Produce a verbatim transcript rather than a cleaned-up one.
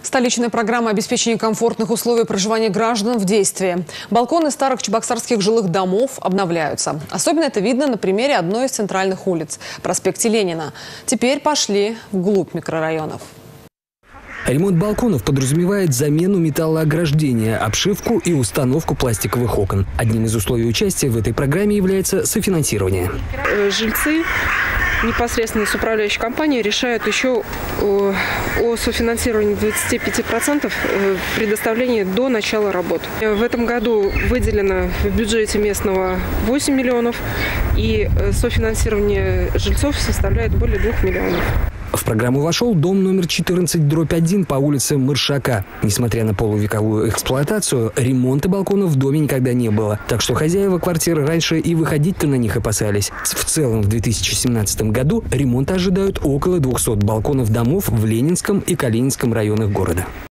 Столичная программа обеспечения комфортных условий проживания граждан в действии. Балконы старых чебоксарских жилых домов обновляются. Особенно это видно на примере одной из центральных улиц – проспекте Ленина. Теперь пошли вглубь микрорайонов. Ремонт балконов подразумевает замену металлоограждения, обшивку и установку пластиковых окон. Одним из условий участия в этой программе является софинансирование. Жильцы непосредственно с управляющей компанией решают еще о, о софинансировании двадцати пяти процентов предоставления до начала работ. В этом году выделено в бюджете местного восемь миллионов, и софинансирование жильцов составляет более двух миллионов. В программу вошел дом номер четырнадцать дробь один по улице Маршака. Несмотря на полувековую эксплуатацию, ремонта балконов в доме никогда не было. Так что хозяева квартиры раньше и выходить-то на них опасались. В целом в две тысячи семнадцатом году ремонта ожидают около двухсот балконов домов в Ленинском и Калининском районах города.